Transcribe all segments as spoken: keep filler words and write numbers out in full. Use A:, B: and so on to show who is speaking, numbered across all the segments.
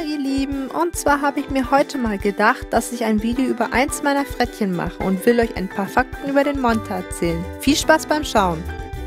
A: Hallo ihr Lieben, und zwar habe ich mir heute mal gedacht, dass ich ein Video über eins meiner Frettchen mache und will euch ein paar Fakten über den Monte erzählen. Viel Spaß beim Schauen!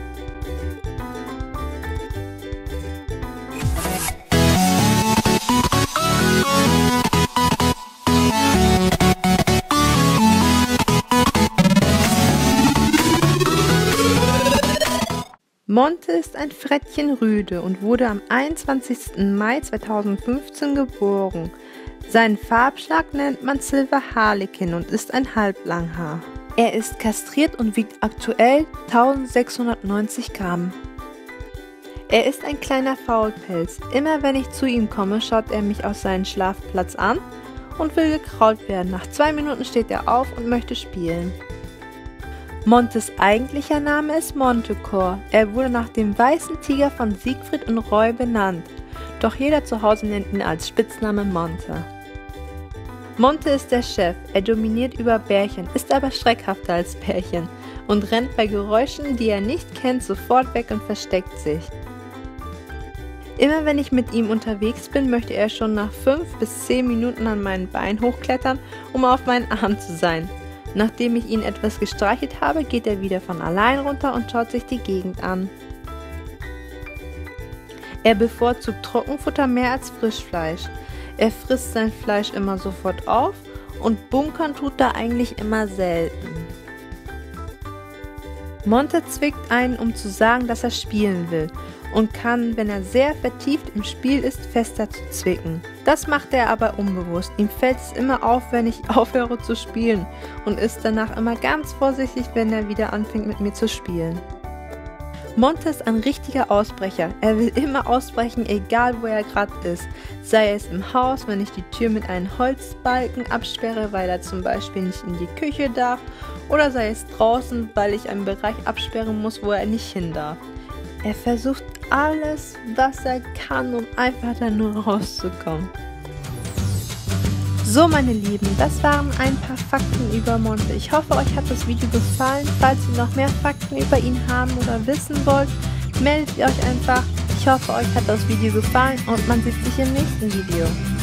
A: Monte ist ein Frettchen Rüde und wurde am einundzwanzigsten Mai zweitausendfünfzehn geboren. Seinen Farbschlag nennt man Silver Harlequin und ist ein Halblanghaar. Er ist kastriert und wiegt aktuell eintausendsechshundertneunzig Gramm. Er ist ein kleiner Faulpelz. Immer wenn ich zu ihm komme, schaut er mich aus seinem Schlafplatz an und will gekrault werden. Nach zwei Minuten steht er auf und möchte spielen. Montes eigentlicher Name ist Montecor. Er wurde nach dem weißen Tiger von Siegfried und Roy benannt, doch jeder zu Hause nennt ihn als Spitzname Monte. Monte ist der Chef, er dominiert über Bärchen, ist aber schreckhafter als Bärchen und rennt bei Geräuschen, die er nicht kennt, sofort weg und versteckt sich. Immer wenn ich mit ihm unterwegs bin, möchte er schon nach fünf bis zehn Minuten an meinen Bein hochklettern, um auf meinen Arm zu sein. Nachdem ich ihn etwas gestreichelt habe, geht er wieder von allein runter und schaut sich die Gegend an. Er bevorzugt Trockenfutter mehr als Frischfleisch. Er frisst sein Fleisch immer sofort auf und bunkern tut er eigentlich immer selten. Monte zwickt einen, um zu sagen, dass er spielen will, und kann, wenn er sehr vertieft im Spiel ist, fester zu zwicken. Das macht er aber unbewusst. Ihm fällt es immer auf, wenn ich aufhöre zu spielen, und ist danach immer ganz vorsichtig, wenn er wieder anfängt mit mir zu spielen. Monte ist ein richtiger Ausbrecher. Er will immer ausbrechen, egal wo er gerade ist. Sei es im Haus, wenn ich die Tür mit einem Holzbalken absperre, weil er zum Beispiel nicht in die Küche darf, oder sei es draußen, weil ich einen Bereich absperren muss, wo er nicht hin darf. Er versucht alles, was er kann, um einfach da nur rauszukommen. So meine Lieben, das waren ein paar Fakten über Monte. Ich hoffe, euch hat das Video gefallen. Falls ihr noch mehr Fakten über ihn haben oder wissen wollt, meldet ihr euch einfach. Ich hoffe, euch hat das Video gefallen und man sieht sich im nächsten Video.